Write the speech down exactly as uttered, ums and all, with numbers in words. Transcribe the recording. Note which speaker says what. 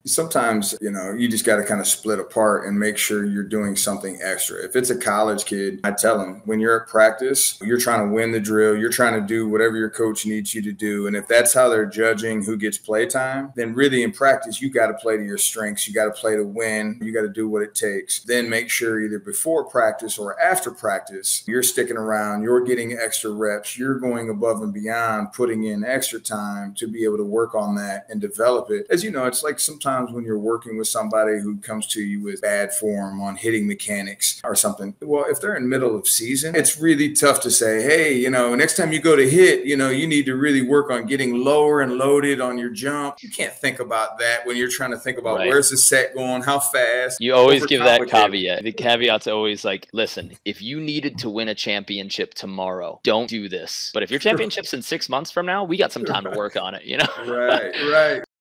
Speaker 1: Sometimes, you know, you just got to kind of split apart and make sure you're doing something extra. If it's a college kid, I tell them when you're at practice, you're trying to win the drill, you're trying to do whatever your coach needs you to do. And if that's how they're judging who gets play time, then really in practice, you got to play to your strengths. You got to play to win. You got to do what it takes. Then make sure either before practice or after practice, you're sticking around, you're getting extra reps, you're going above and beyond, putting in extra time to be able to work on that and develop it. As you know, it's like sometimes when you're working with somebody who comes to you with bad form on hitting mechanics or something, well, if they're in middle of season, it's really tough to say, hey, you know, next time you go to hit, you know, you need to really work on getting lower and loaded on your jump. You can't think about that when you're trying to think about
Speaker 2: right.
Speaker 1: where's the set going, how fast.
Speaker 2: You always give that caveat. The caveat's always like, listen, if you needed to win a championship tomorrow, don't do this. But if your championship's in six months from now, we got some time to work on it, you know?
Speaker 1: Right, right.